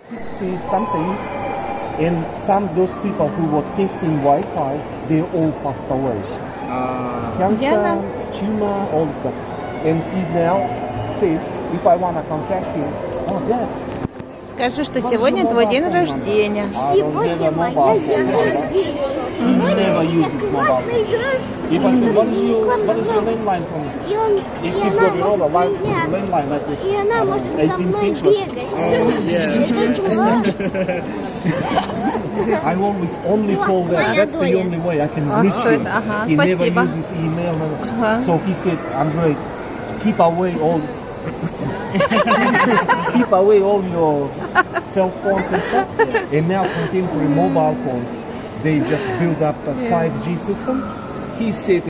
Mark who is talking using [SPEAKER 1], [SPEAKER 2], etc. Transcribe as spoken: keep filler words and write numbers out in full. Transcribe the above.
[SPEAKER 1] sixty something, and some those people who were testing Wi-Fi, they all passed away.
[SPEAKER 2] Uh,
[SPEAKER 1] Cancer,
[SPEAKER 3] Diana.
[SPEAKER 1] tumor, all stuff. And he now says, if I want to contact him, oh, Dad.
[SPEAKER 3] Скажи, что сегодня твой день рождения.
[SPEAKER 4] Сегодня моя день рождения.
[SPEAKER 1] He never uses mobile phone. If I say, what is your, what is your landline phone?
[SPEAKER 4] И он,
[SPEAKER 1] It
[SPEAKER 4] и
[SPEAKER 1] is
[SPEAKER 4] она
[SPEAKER 1] got a
[SPEAKER 4] может
[SPEAKER 1] line,
[SPEAKER 4] меня,
[SPEAKER 1] landline like this.
[SPEAKER 4] и она может за
[SPEAKER 1] eighteenth
[SPEAKER 4] мной
[SPEAKER 1] century.
[SPEAKER 4] бегать.
[SPEAKER 1] I always only call that. That's the only way I can reach him.
[SPEAKER 3] Ага,
[SPEAKER 1] He never
[SPEAKER 3] спасибо.
[SPEAKER 1] uses email. never-
[SPEAKER 3] Ага.
[SPEAKER 1] So he said, Andrei, keep away all keep away all your cell phones and stuff. And now contemporary mobile phones, they just build up a five G system. He said